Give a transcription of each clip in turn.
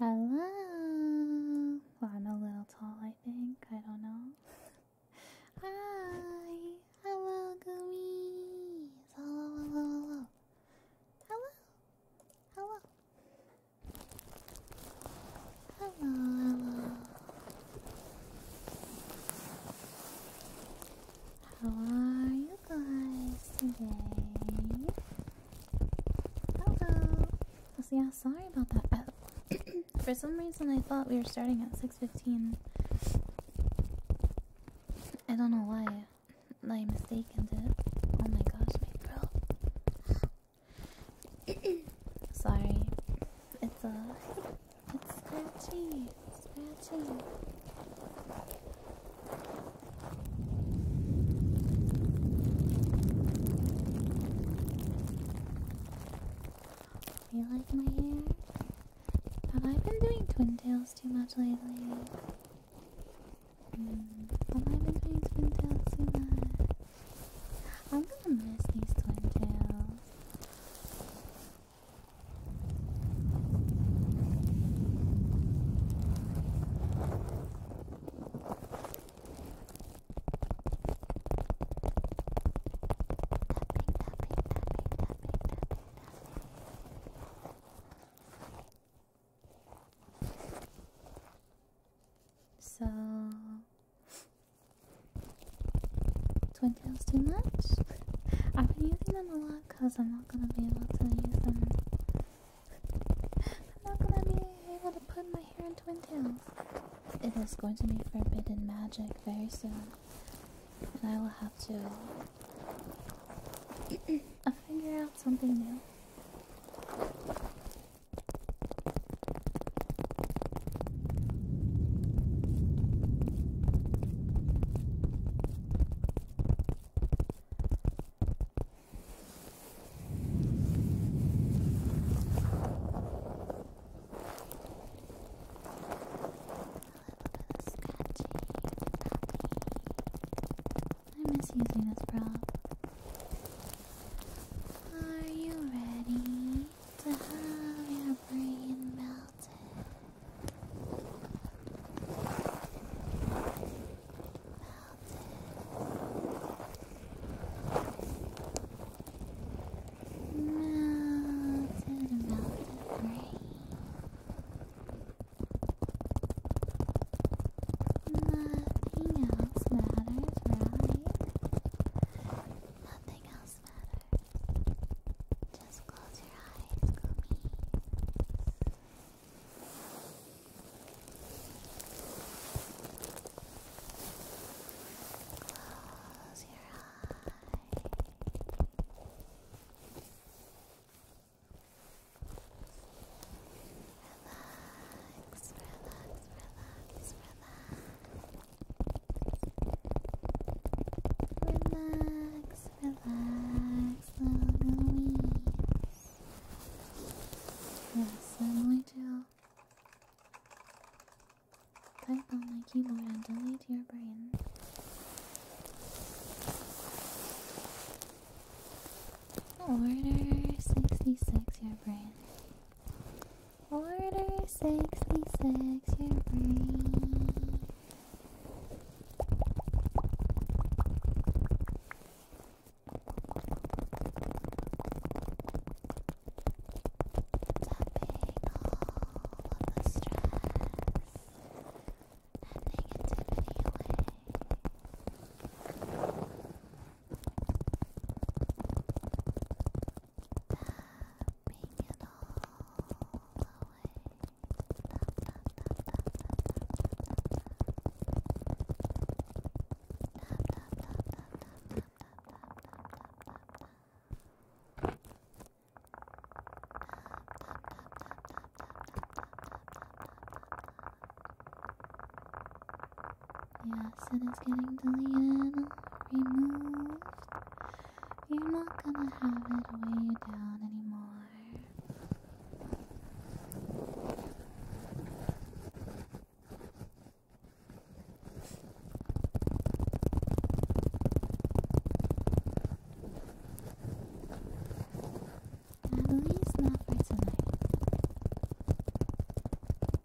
Hello. Well, I'm a little tall, I think. I don't know. Hi. Hello, Gummies. Hello, hello, hello. Hello. Hello. Hello, hello. How are you guys today? Hello. So yeah, sorry about that. For some reason, I thought we were starting at 6:15. I don't know why. I mistaken it. Oh my gosh, my throat. Sorry. It's scratchy. Scratchy. You like my hair? Have I been doing twin tails too much lately? Have I been doing twin tails too much? I'm gonna miss these twin tails. So, twin tails too much? I've been using them a lot because I'm not gonna be able to use them. I'm not gonna be able to put my hair in twin tails. It is going to be forbidden magic very soon, and I will have to figure out something new. I miss using this prop. Are you ready to have your brain melted? Melted brain. Nothing else matters, right? Nothing else matters. Just close your eyes, Gummies. Close your eyes. Relax, relax, relax, relax. Relax, relax, little Gummies. Yes, I'm going to type on my keyboard and delete your brain. Order 66, your brain. Order 66, your brain. Tapping all of the stress and negativity away. Tapping it all away. Yes, it is getting deleted, removed. You're not gonna have it weigh you down anymore. At least not for tonight.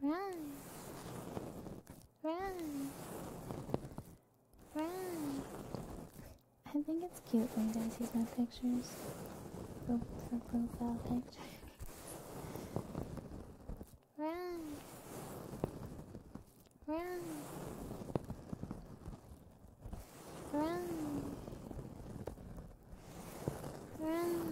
Run! Run! Run! I think it's cute when guys use my pictures for profile picture. Run! Run! Run! Run!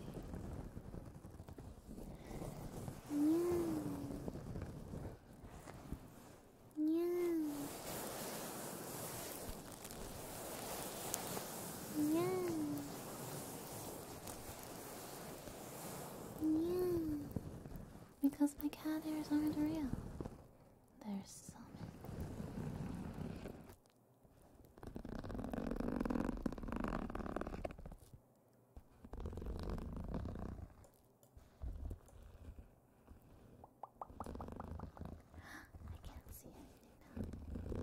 Because my cat ears aren't real. There's so many. I can't see anything now.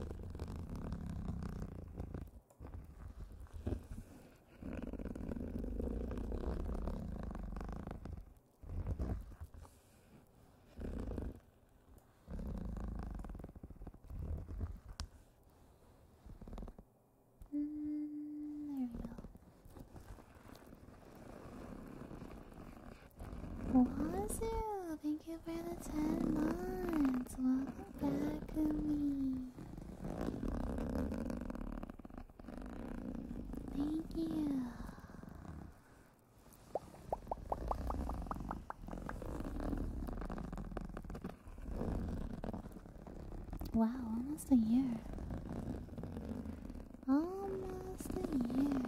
There we go. Wazoo! Thank you for the 10 months. Welcome back to me. Thank you. Wow, almost a year. Almost a year.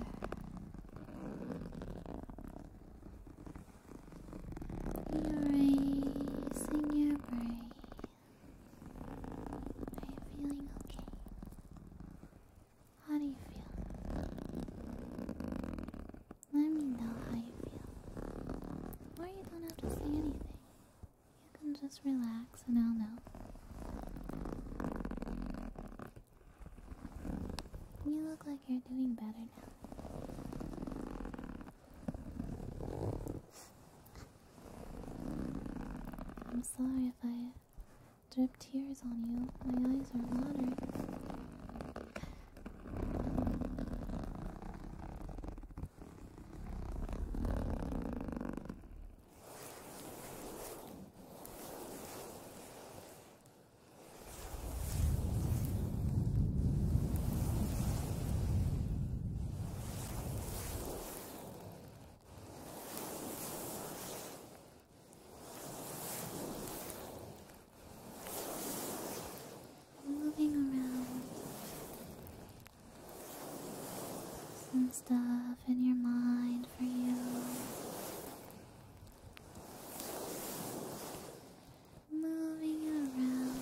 Erasing your brain. Are you feeling okay? How do you feel? Let me know how you feel. Or you don't have to say anything. You can just relax and I'll know. You look like you're doing better now. I'm sorry if I drip tears on you. My eyes are watering. Moving around some stuff in your mind for you. Moving around,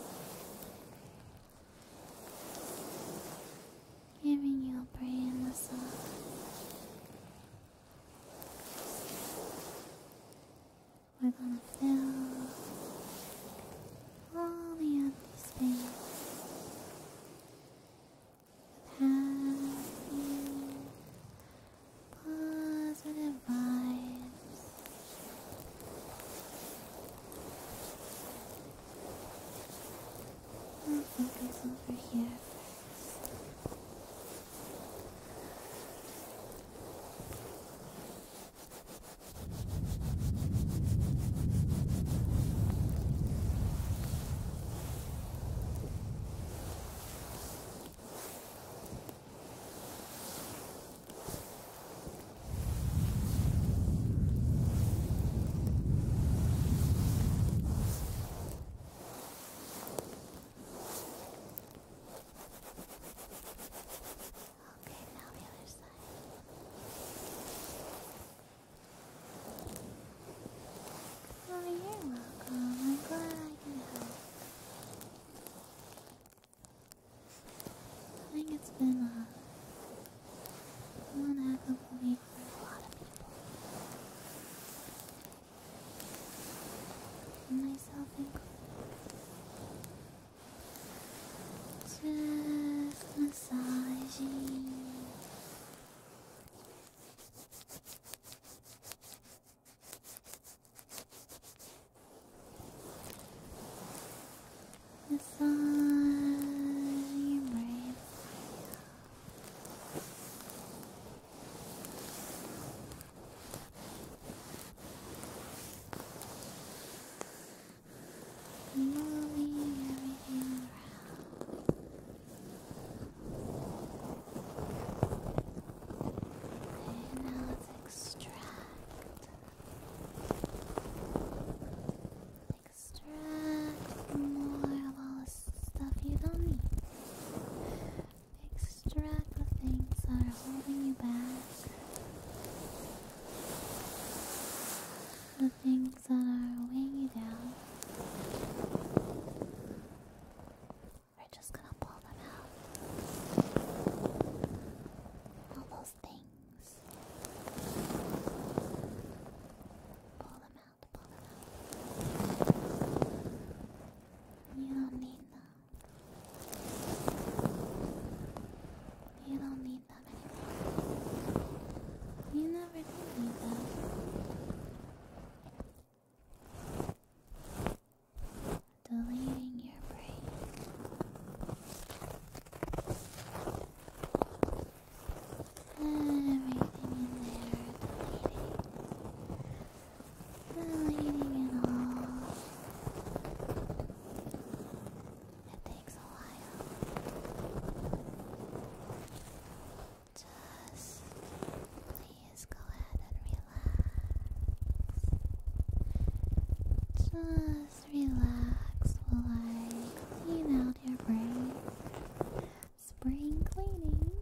giving you a brain massage. We're gonna fill all the empty space with happy, positive vibes. I'll focus over here first. Okay, now the other side. Oh, you're welcome. I'm glad I can help. I think it's been one heck of a week for a lot of people. And myself included. Just massaging. Just relax while I clean out your brain. Spring cleaning.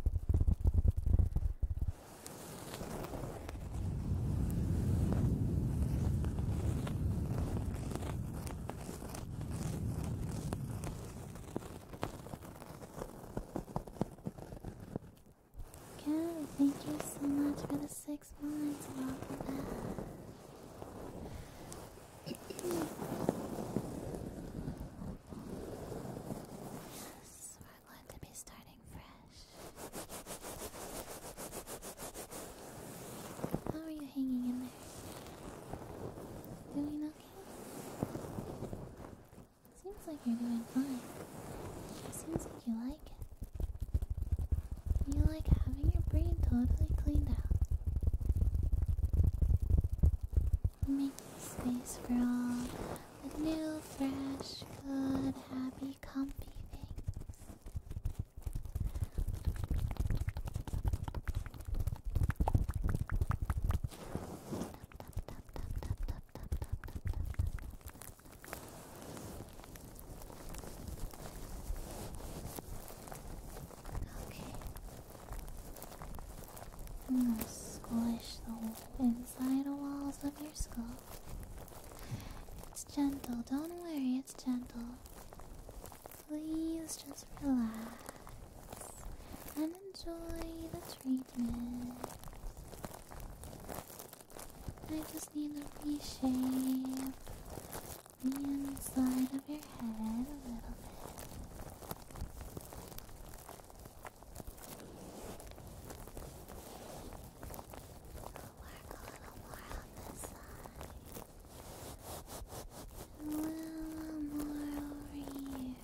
Kat, thank you so much for the 6 months. Welcome back. Yes, we're going to be starting fresh. How are you hanging in there? Doing okay? Seems like you're doing fine. Seems like you like it. You like having your brain totally cleaned out. Making space for all the new, fresh, good, happy, comfy things. Okay. I'm gonna squish the inside walls of your skull. It's gentle, don't worry, it's gentle. Please just relax and enjoy the treatment. I just need to reshape the inside of your head a little bit. Work a little more on this side. A little more over here.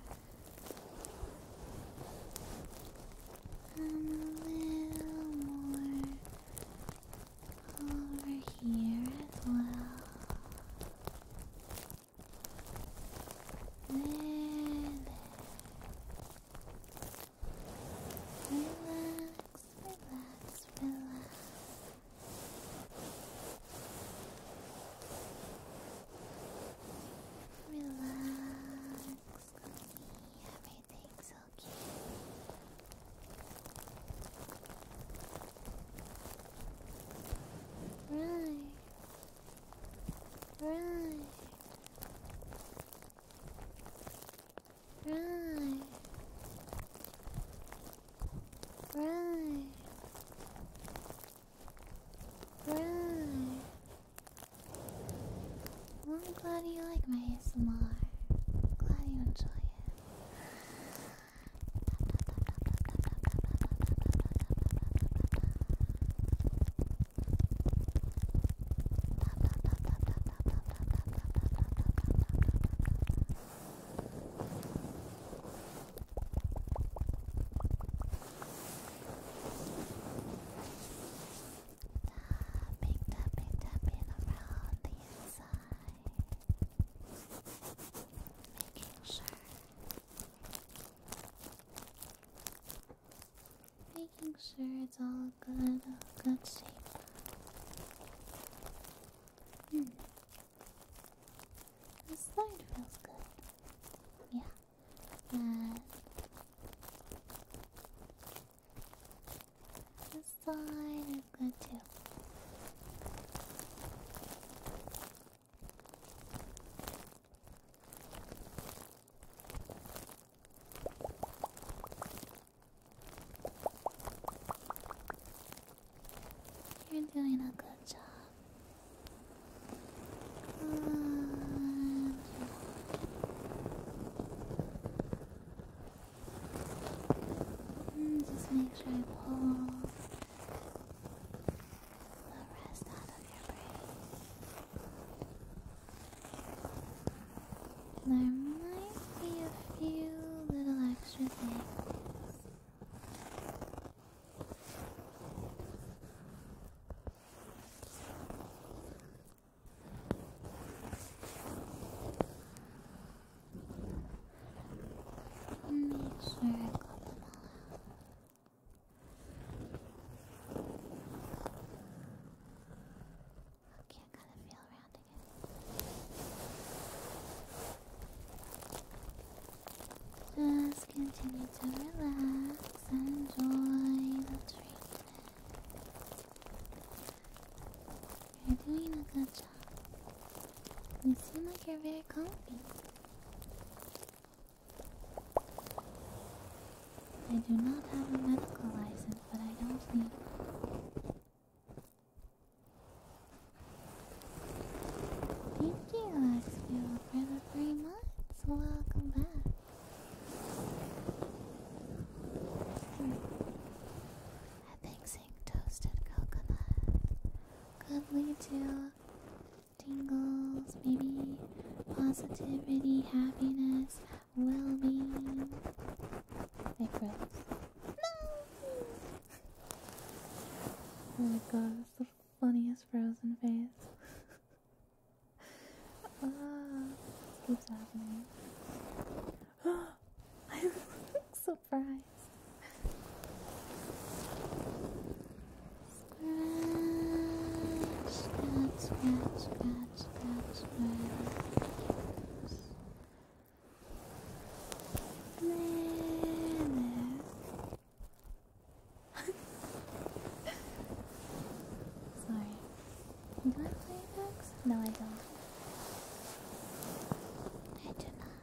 And a little more over here as well. There. Relax, relax, relax. Relax, cozy, everything's okay. Right. Right. Right. Right. Right. Well, I'm glad you like my ASMR. Glad you enjoy it. Tapping around the inside. Making sure it's all good shape. The side feels good. Yeah. And the side is good too. You're doing a good job. Good job. Just make sure I pull the rest out of your brain. There might be a few little extra things. Make sure I got them all out. Okay, I gotta feel around again. to relax and enjoy the treatment. You're doing a good job. You seem like you're very comfy. I do not have a medical license, but I don't need one. Thank you, Axfield, for the 3 months. Welcome back. I think saying toasted coconut could lead to tingles, maybe positivity, happiness, well-being. I froze. No! Oh my god, it's the funniest frozen face. This keeps happening. I'm surprised. Scratch, scratch, scratch, scratch, scratch. There. Sorry. Do I play effects? No, I don't. I do not.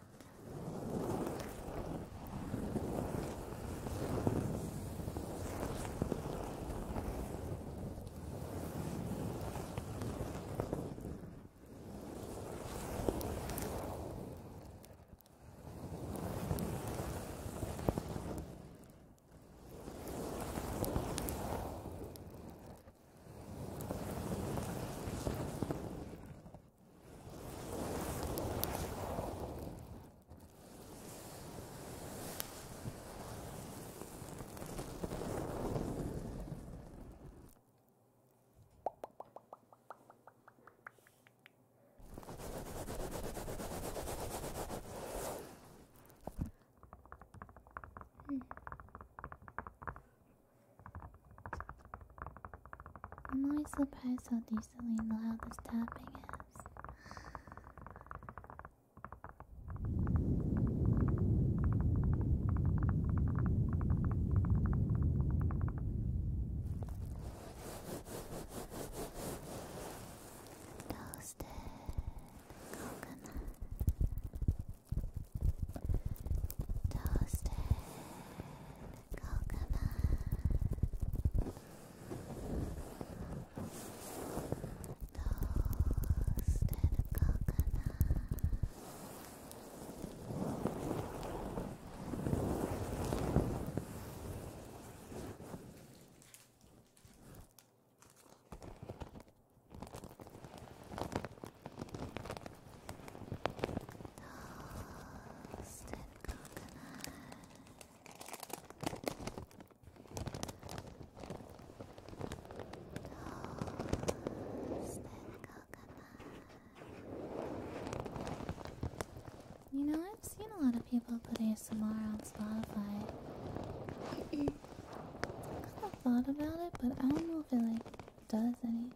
I'm always surprised how decently loud this tapping is. Toasted coconut. Toasted coconut. Toasted coconut. Toasted coconut. Toasted coconut. You know, I've seen a lot of people put ASMR on Spotify. I kind of thought about it, but I don't know if it does anything.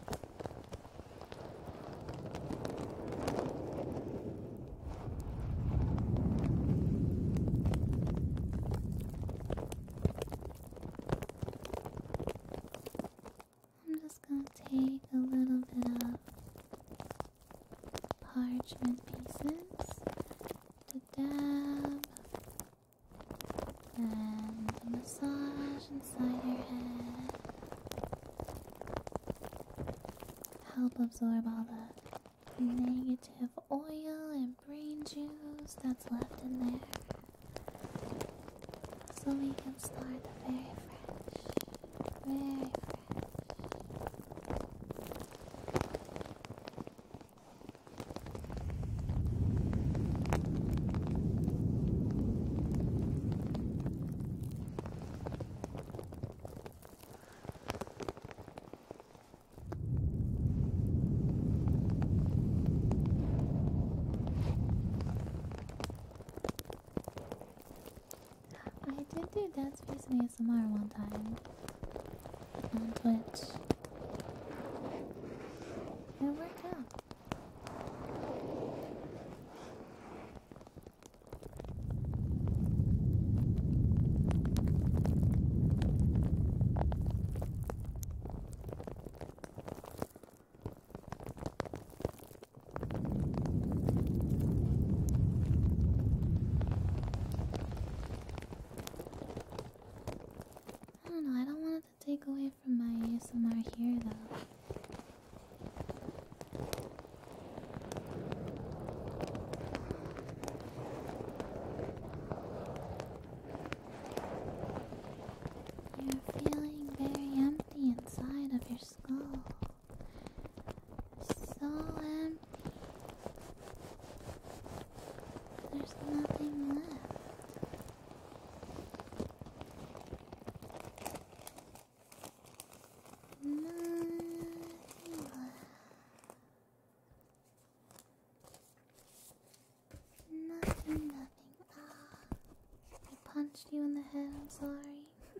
I'm just gonna take a little bit of parchment pieces to dab and massage inside your head. Help absorb all the negative oil and brain juice that's left in there, so we can start very fresh, very fresh. I did do Dead Space and ASMR one time on Twitch. It worked out. punched you in the head. I'm sorry.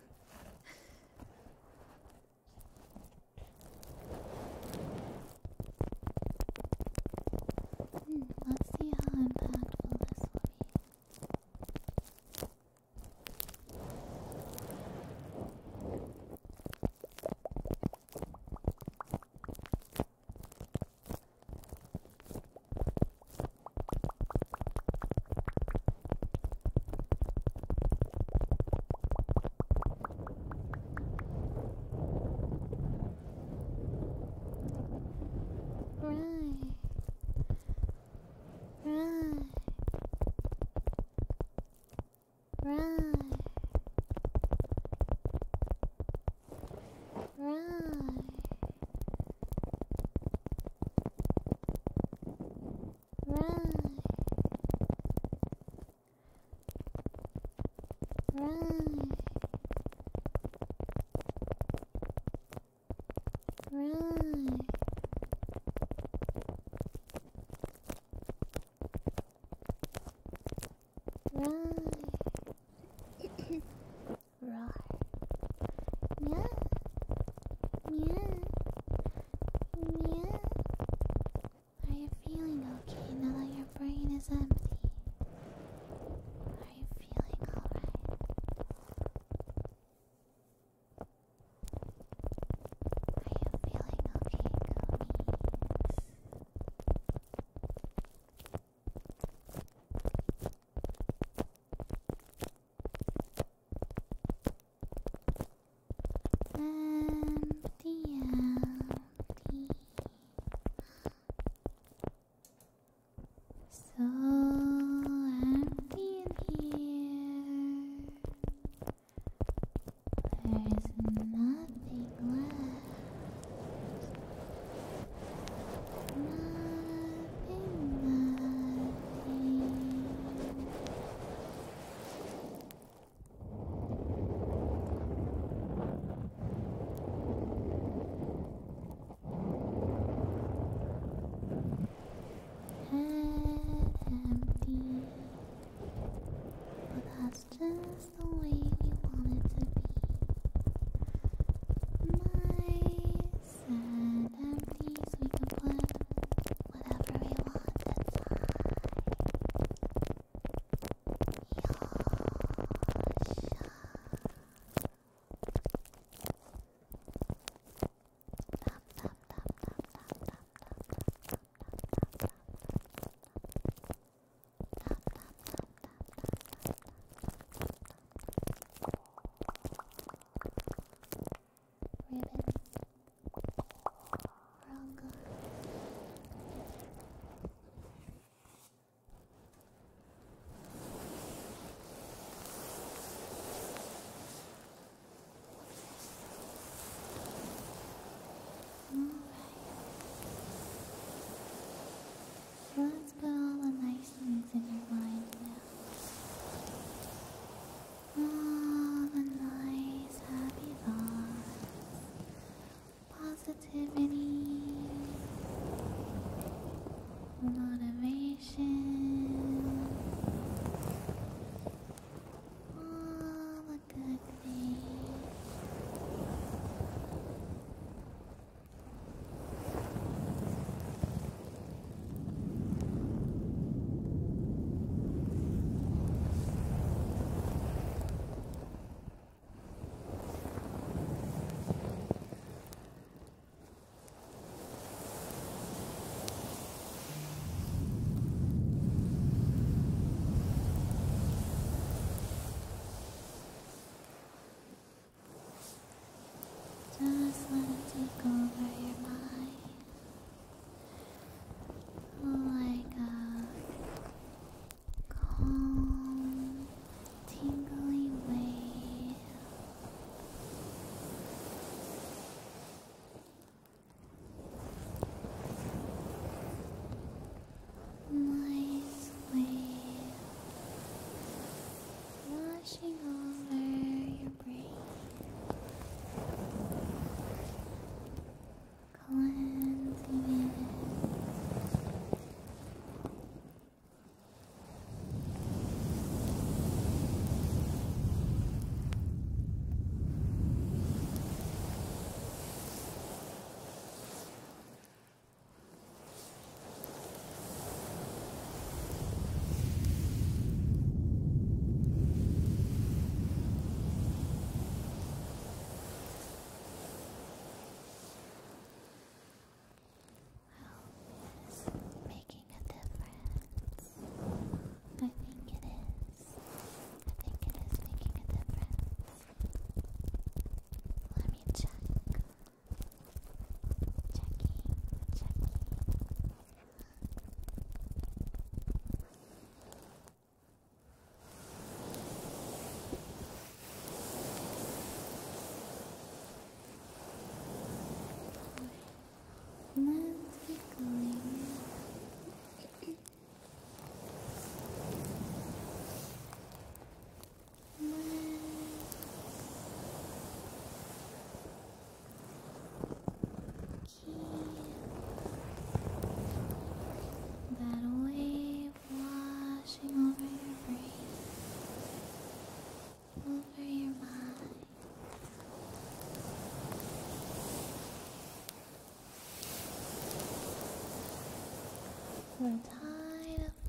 Let's see how impactful this will be. Right. Roar. Yeah. Yeah. Yeah. Are you feeling okay now that your brain is empty? Are you feeling alright? Are you feeling okay, Conies? Empty, empty. So empty in here. There's nothing left. Head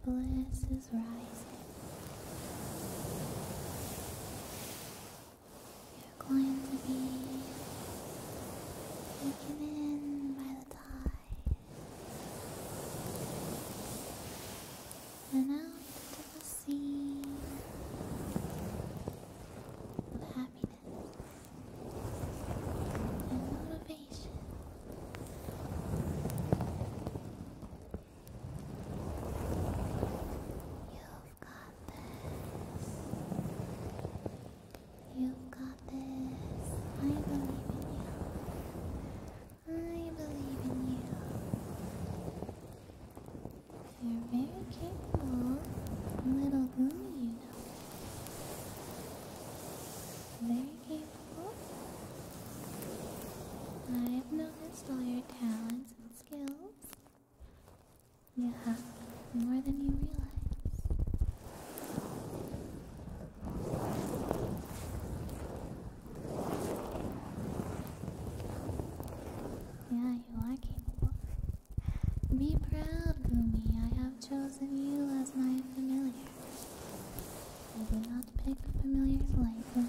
bliss is rising. You're going to be taken in by the tide and out into the sea of happiness and motivation. You've got this. You've got this. I believe in you. I believe in you. You're very capable, little Goomy, you know. Very capable. I've noticed all your talents and skills. You have more than you realize. Yeah, you are capable. Be proud, Gumi. I have chosen you as my familiar. I do not pick familiars lightly.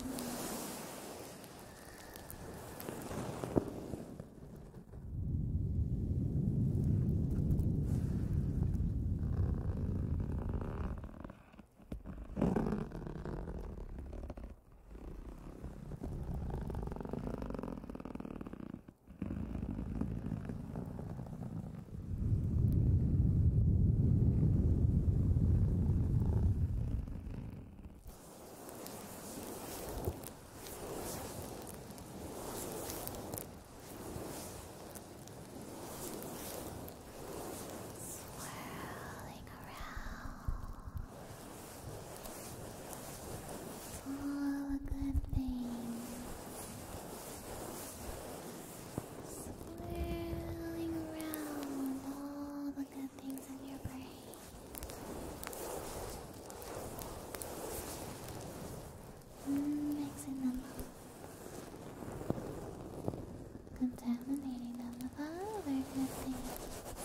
Swirling around all the good things. Swirling around all the good things in your brain. Mixing them up. Contaminating them with other good things.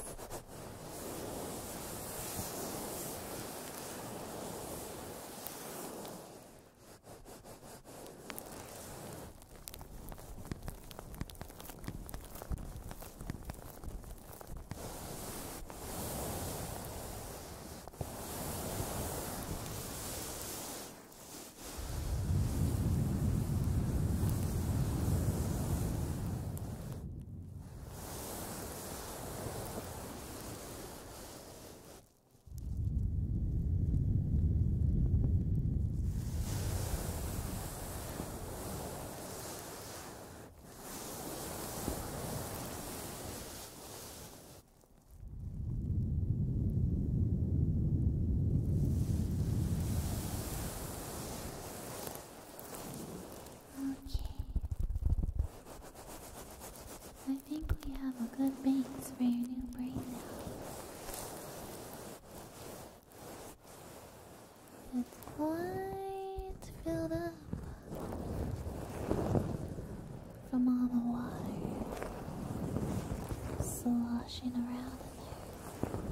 Okay. I think we have a good base for your new brain now. It's quite filled up from all the water sloshing around in there.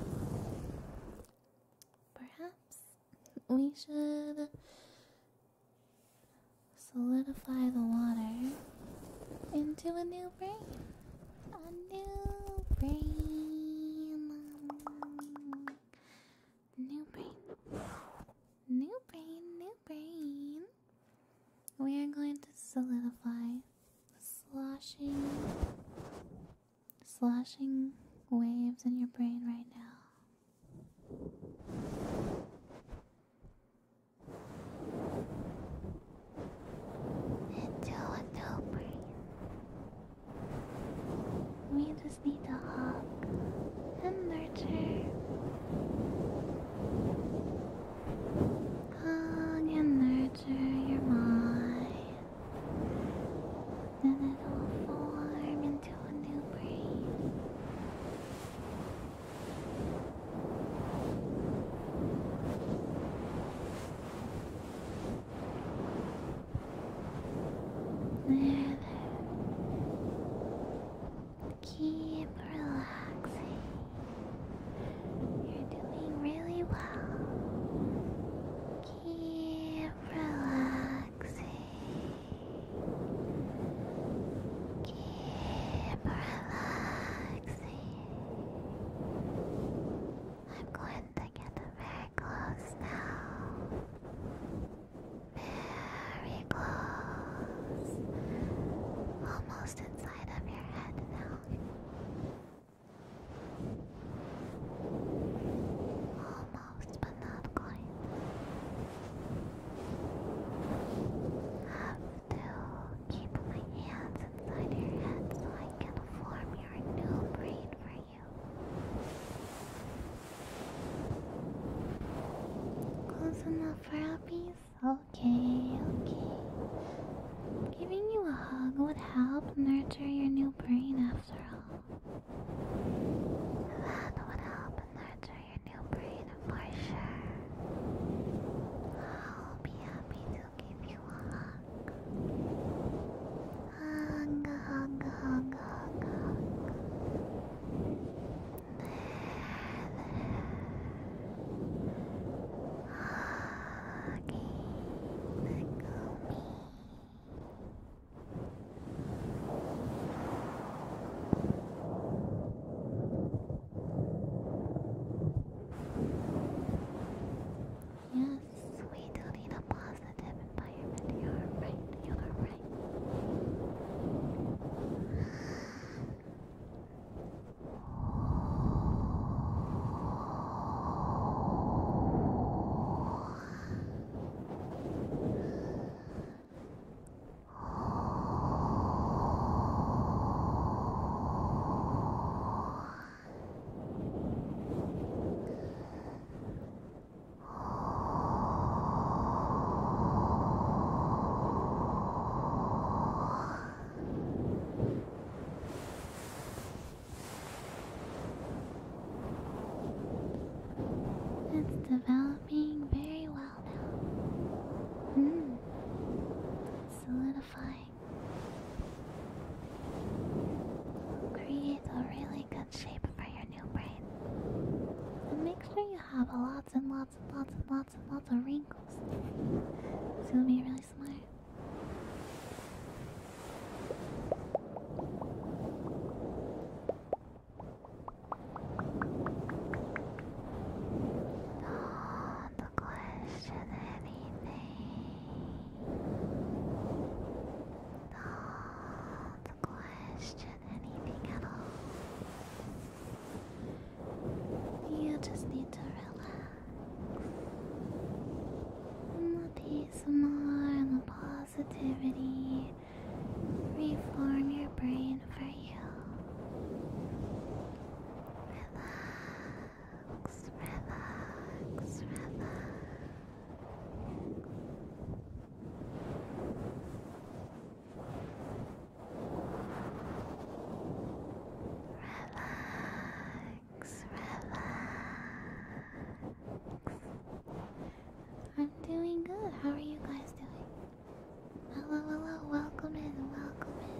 Perhaps we should solidify the water into a new brain. A new brain. New brain. New brain, new brain. We are going to solidify the sloshing waves in your brain right now. Into a new brain. We just need to hug and nurture. Hug and nurture your mind. Then it'll form into a new brain. That's enough for puppies? Okay, okay. Giving you a hug would help nurture your new brain after all. That would help nurture your new brain for sure. I'll be happy to give you a hug. Hug, hug, hug, hug, hug. Yes, we do need a positive environment. You're right, you're right. It's developing very well now. Solidifying. Create a really good shape for your new brain. And make sure you have lots and lots and lots and lots and lots of wrinkles. So you'll be really smart. Don't question anything. Don't question anything at all. You just need to relax. And the peace more and the positivity reform your brain for you. Relax, relax, relax. Relax, relax. I'm doing good. How are you guys doing? Hello, hello. Welcome in, welcome in.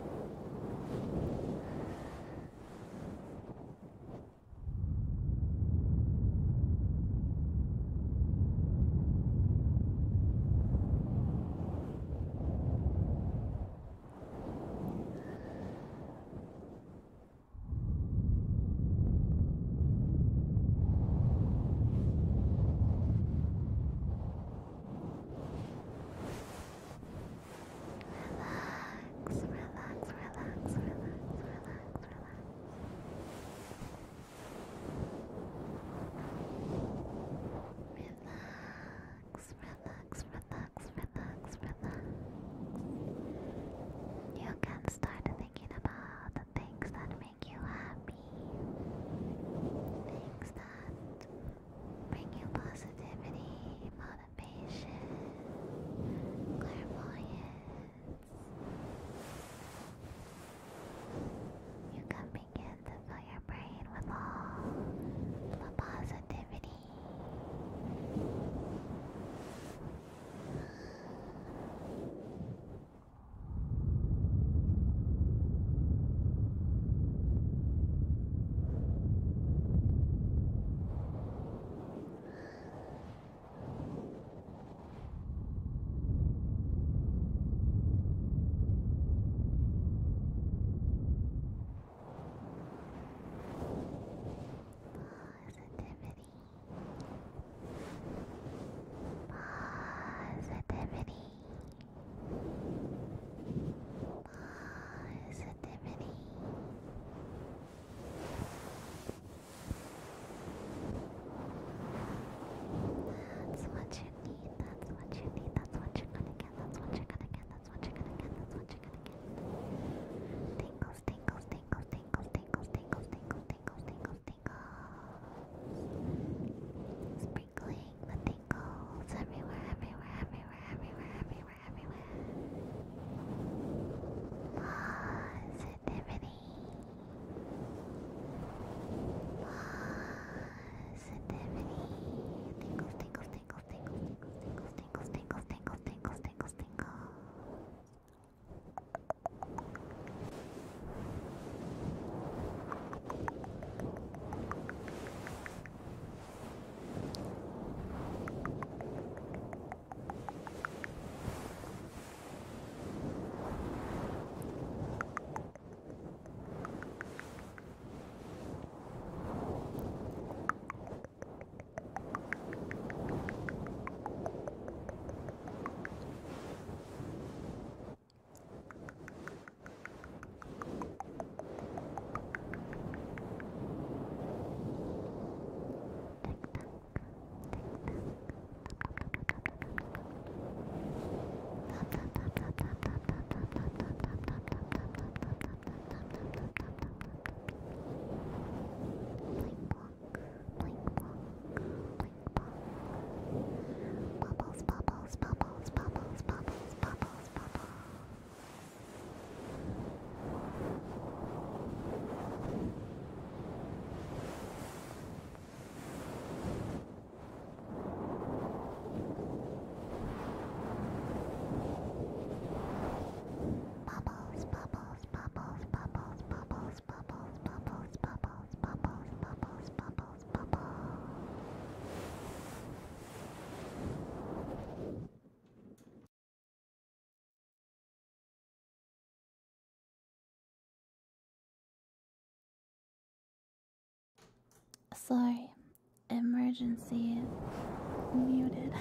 sorry. Emergency muted.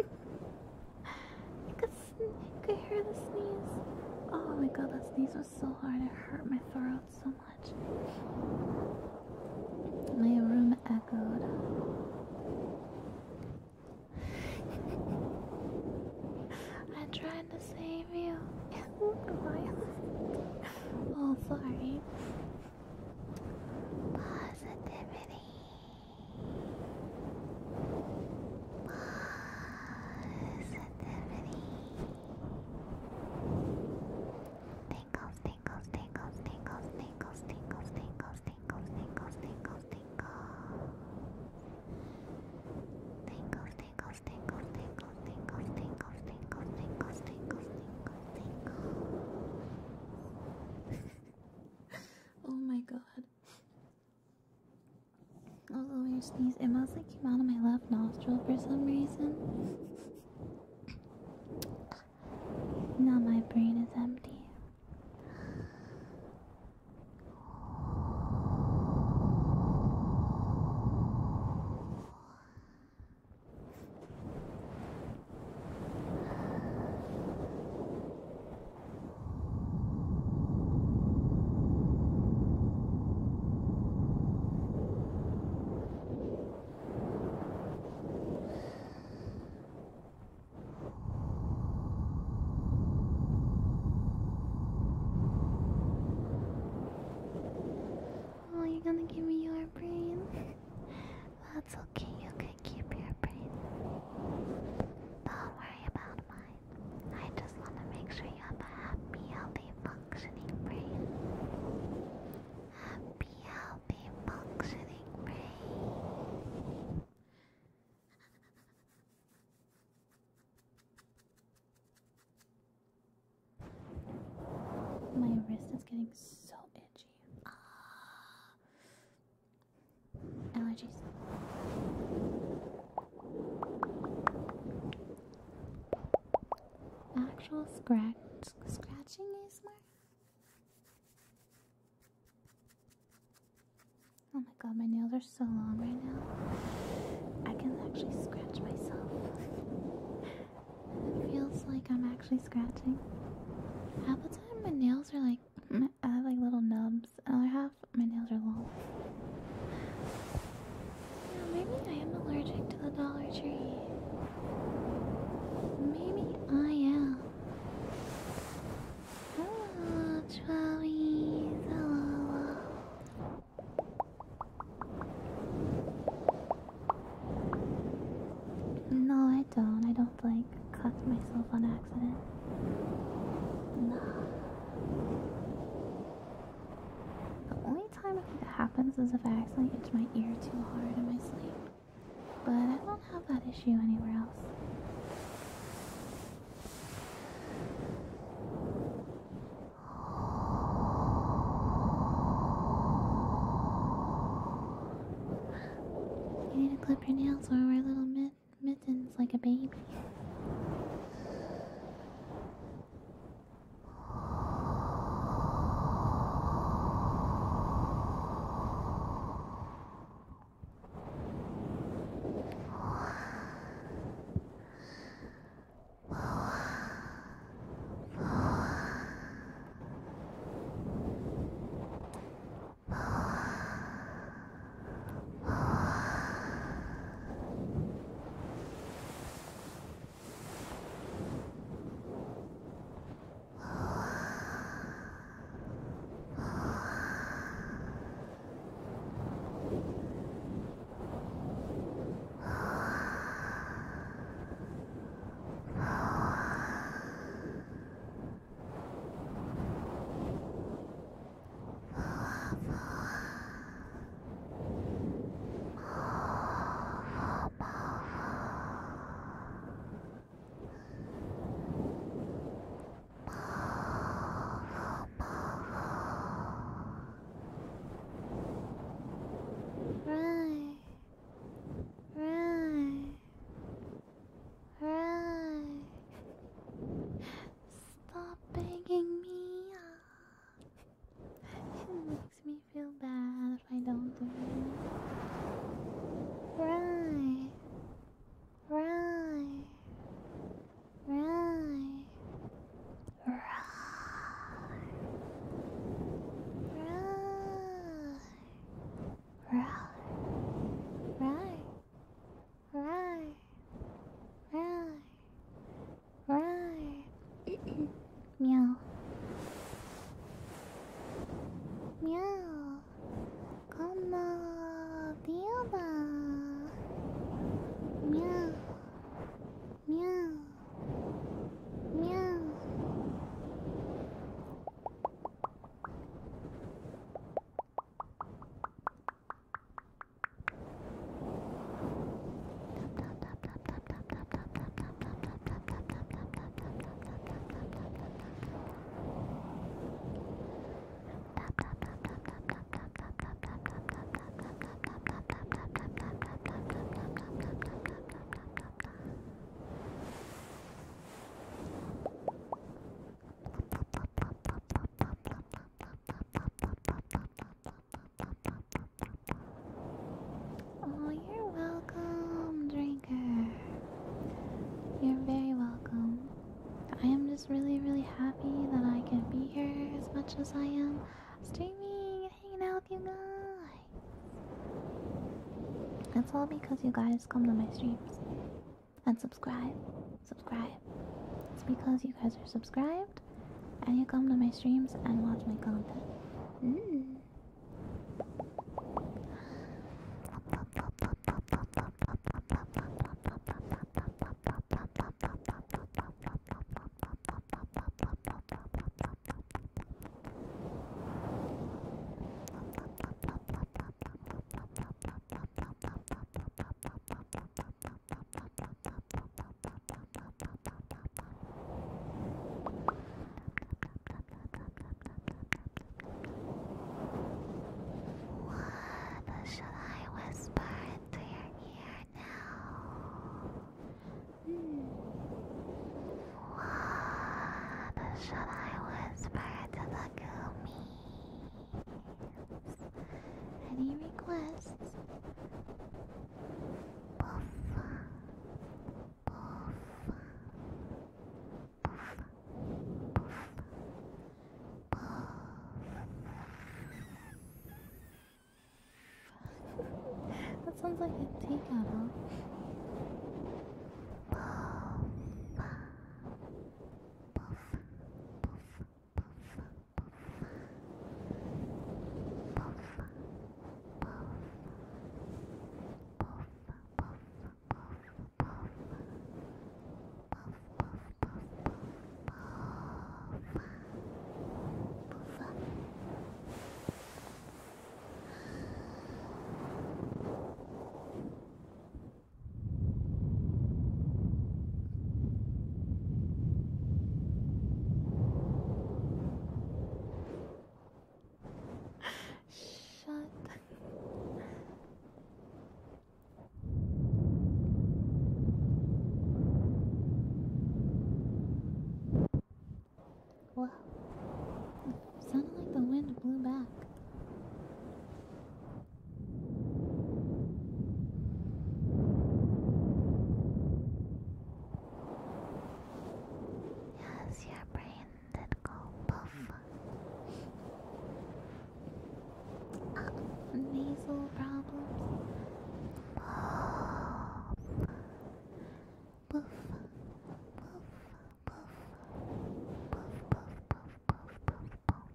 You could hear the sneeze. Oh my god, that sneeze was so hard. It hurt my throat so much. My room echoed. I tried to save you. Oh, sorry. Positivity. Positivity. Tingles, tingles, tingles, tingles, tingles, tingles, tingles, tingles, tingles, tingles, tingles. Tingles, tingles, tingles, tingles, tingles, tingles, tingles, tingles, tingles, tingles. Oh my god. That was a weird sneeze. It mostly came out of my left nostril for some reason. Now my brain is empty. Oh, you're gonna give me your brain? That's okay, you can keep your brain. Don't worry about mine. I just want to make sure you have a happy, healthy, functioning brain. Happy, healthy, functioning brain. My wrist is getting so itchy. Allergies. Actual scratching ASMR? Oh my god, my nails are so long right now. I can actually scratch myself. It feels like I'm actually scratching. Half the time my nails are like, I have like little nubs. Other half, my nails are long. Yeah, maybe I am allergic to the Dollar Tree. Maybe I am. Hello, Chloe. Hello. No, I don't. I don't like cut myself on accident. No. The only time I think that happens is if I accidentally itch my ear too hard in my sleep. But I don't have that issue anywhere else. You need to clip your nails or wear little mittens like a baby. just really, really happy that I can be here as much as I am, streaming and hanging out with you guys. It's all because you guys come to my streams and subscribe. Subscribe. It's because you guys are subscribed and you come to my streams and watch my content. What should I whisper into your ear now? What should I whisper to the Goomies? Any requests? Poof. Poof. Poof. Poof. That sounds like a takeout, huh? Shut. Wow. It sounded like the wind blew back. Yes, your brain did go puff. Nasal problems. Puff. Puff. Puff. Puff. Puff. Puff. Puff. Puff. Puff.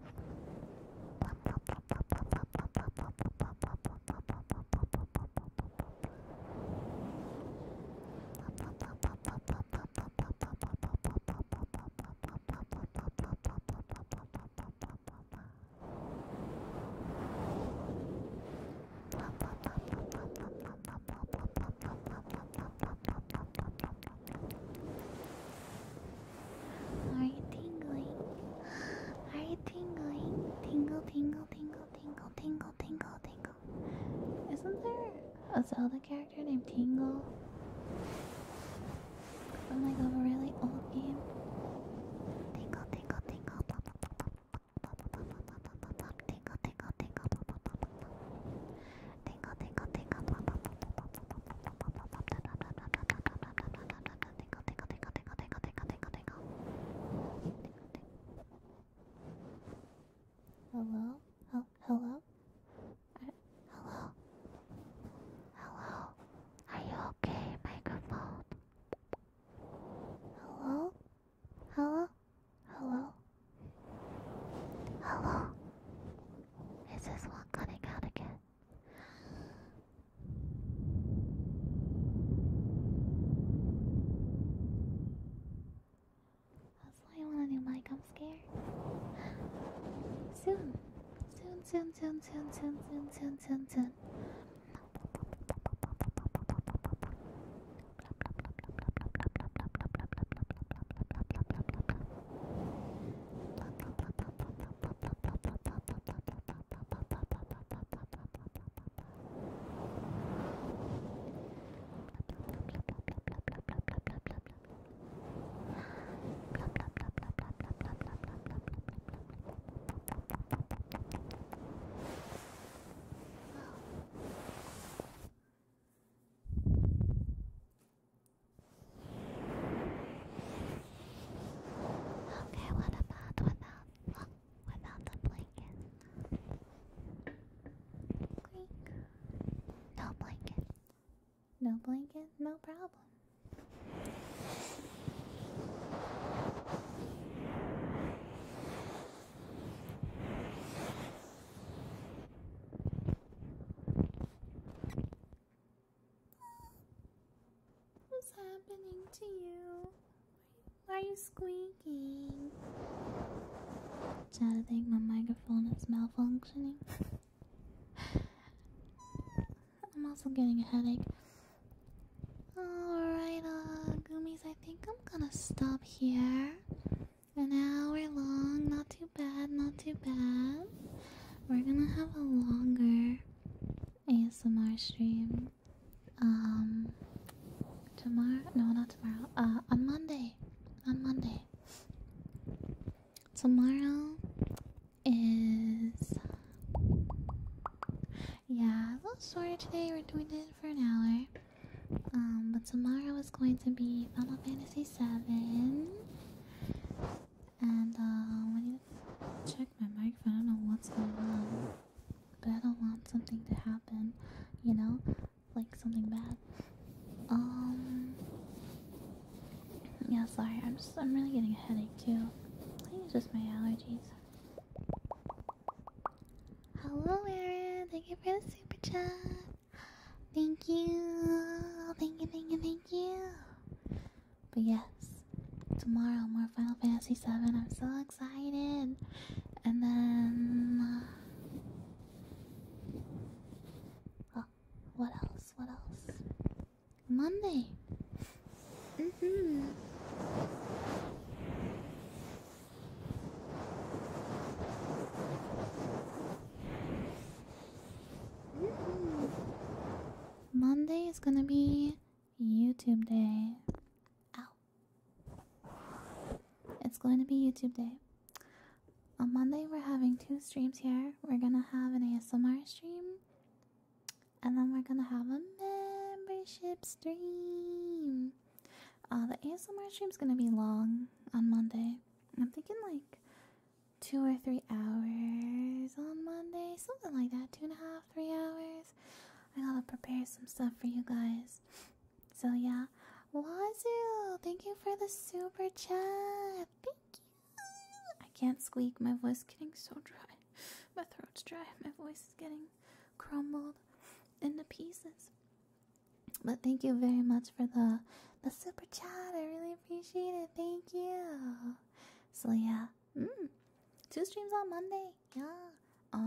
Are you tingling? Are you tingling? Tingle, tingle, tingle, tingle, tingle, tingle, tingle. Isn't there a Zelda character named Tingle? From like a really old game? Tingle, tingle, tingle. Tingle, tingle, tingle. Tingle, tingle, tingle. Hello? Hello? Hello? Hello? Are you okay, microphone? Hello? Hello? Hello? Hello? Is this one cutting out again? That's why I want a new mic, I'm scared. Soon. Soon. no blanket, no problem. What's happening to you? Why are you squeaking? I think my microphone is malfunctioning. I'm also getting a headache. Alright, Goomies, I think I'm gonna stop here. An hour long, not too bad, not too bad. We're gonna have a longer ASMR stream. Tomorrow? No, not tomorrow. On Monday. On Monday. Tomorrow is... Yeah, a little shorter today. We're doing it for an hour. But tomorrow is going to be Final Fantasy VII. And, I need to check my microphone. I don't know what's going on. But I don't want something to happen, you know? Like something bad. Yeah, sorry. I'm really getting a headache too. I think it's just my allergies. Hello, Aaron. Thank you for the super chat. Thank you. Thank you, thank you, thank you. But yes, tomorrow more Final Fantasy VII. I'm so excited. And then, oh, what else? What else? Monday. Monday is gonna be YouTube day. Ow. It's going to be YouTube day. On Monday, we're having 2 streams here. We're gonna have an ASMR stream, and then we're gonna have a membership stream. The ASMR stream's gonna be long on Monday. I'm thinking like 2 or 3 hours on Monday, something like that. 2.5, 3 hours. I gotta prepare some stuff for you guys. So yeah, Wazoo, thank you for the super chat. Thank you. I can't squeak. My voice is getting so dry. My throat's dry. My voice is getting crumbled into pieces. But thank you very much for the super chat. I really appreciate it. Thank you. So yeah, 2 streams on Monday. Yeah.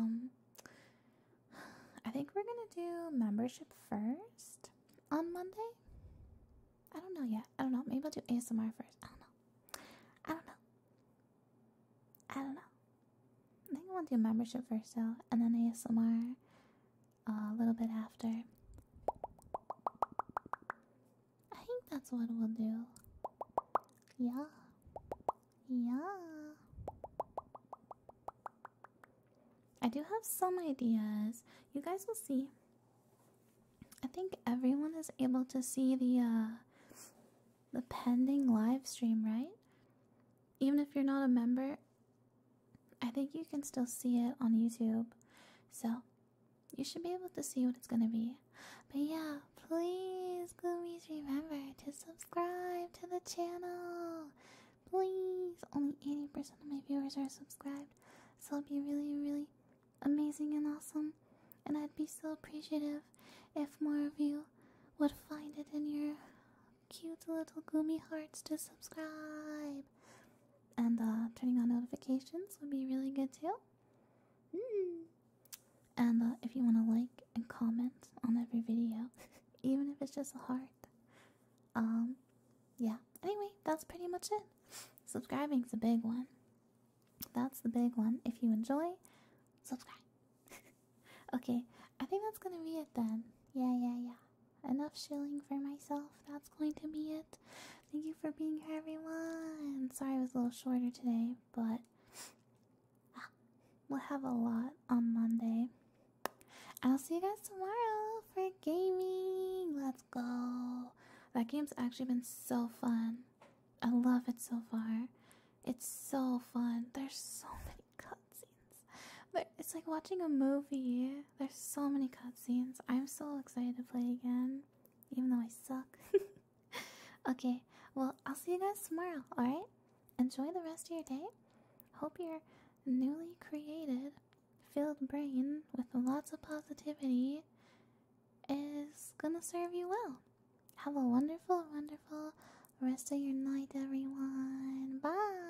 I think we're gonna do membership first on Monday. I don't know yet. I don't know. Maybe I'll do ASMR first. I don't know. I don't know. I don't know. I think I want to do membership first though, and then ASMR a little bit after. I think that's what we'll do. Yeah. Yeah. I do have some ideas. You guys will see. I think everyone is able to see the pending live stream, right? Even if you're not a member, I think you can still see it on YouTube. So, you should be able to see what it's gonna be. But yeah, please, Gloomies, remember to subscribe to the channel. Please. Only 80% of my viewers are subscribed. So it'd be really, really amazing and awesome. And I'd be so appreciative if more of you would find it in your cute little gloomy hearts to subscribe. And turning on notifications would be really good too. And if you want to like and comment on every video, even if it's just a heart. Yeah. Anyway, that's pretty much it. Subscribing's a big one. That's the big one. If you enjoy, subscribe. Okay, I think that's gonna be it then. Yeah. Enough shilling for myself. That's going to be it. Thank you for being here, everyone. Sorry I was a little shorter today, but we'll have a lot on Monday. I'll see you guys tomorrow for gaming. Let's go. That game's actually been so fun. I love it so far. It's so fun. There's so many cutscenes. It's like watching a movie. There's so many cutscenes. I'm so excited to play again. even though I suck. Okay, well, I'll see you guys tomorrow, alright? Enjoy the rest of your day. Hope your newly created, filled brain with lots of positivity is gonna serve you well. Have a wonderful, wonderful rest of your night, everyone. Bye!